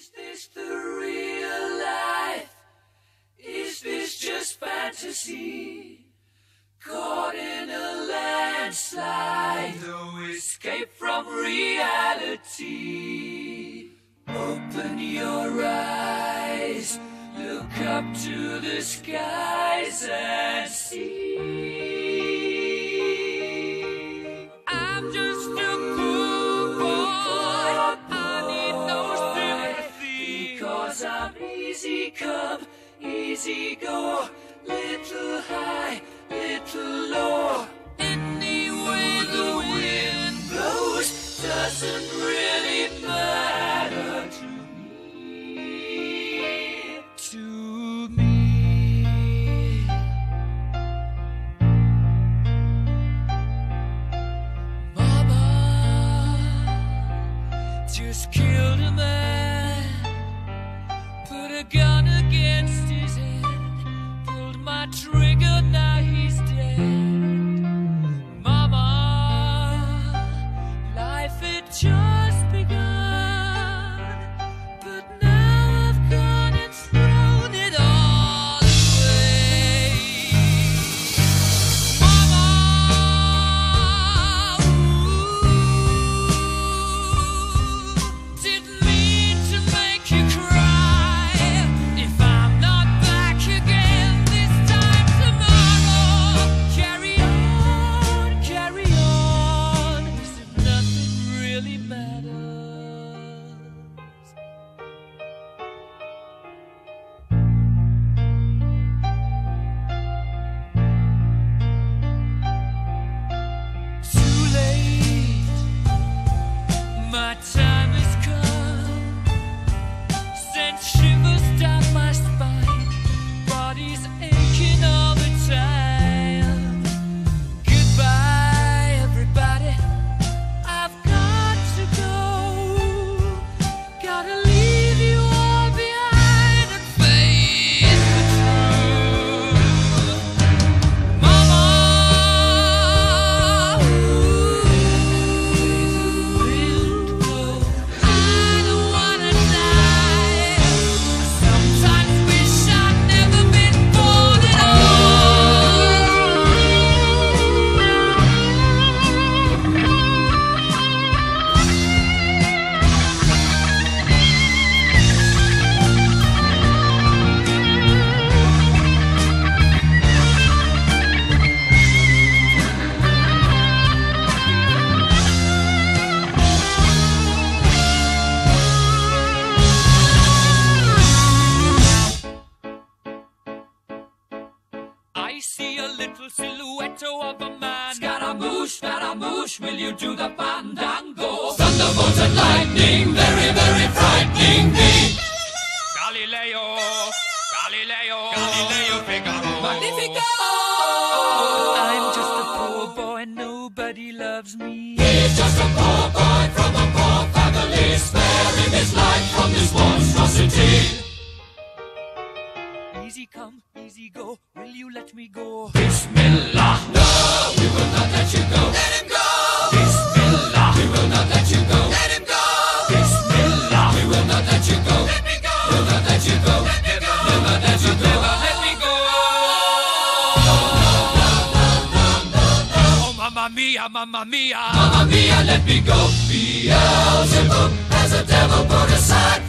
Is this the real life? Is this just fantasy? Caught in a landslide, no escape from reality. Open your eyes, look up to the skies and see. I'm just a poor boy, I need no sympathy, because I'm easy come, easy go, little high, little low. Any way the wind blows doesn't really matter to me. To me. Mama just killed a man, put a gun against his head, pulled my trigger, now he's dead. Mama, life had just begun, but now I've gone and thrown it all away. Mama, didn't mean to make you cry. If I'm not back again this time tomorrow, carry on, as if nothing really matters. Too late, my time has come, sent shivers down my spine, body's aching all the time. Goodbye, everybody, I've got to go, gotta leave you all behind and face the truth. Mama, wind blows, I don't wanna die. Sometimes wish I'd never been born at I see a little silhouette of a man. Scaramouche, will you do the fandango? Thunderbolts and lightning, very, very frightening me. Galileo, Figaro. Magnifico! I'm just a poor boy, nobody loves me. He's just a poor boy from a poor family, sparing his life from this monstrosity. Easy come, easy go, will you let me go? Bismillah, no, we will not let you go. Let him go! Bismillah, we will not let you go. Let him go! Bismillah, we will not let you go. Let me go! We'll not let you go. Let me go! We'll not let you go. Let me go! Oh, mamma mia, mamma mia. Mamma mia, let me go. Beelzebub has a devil put aside.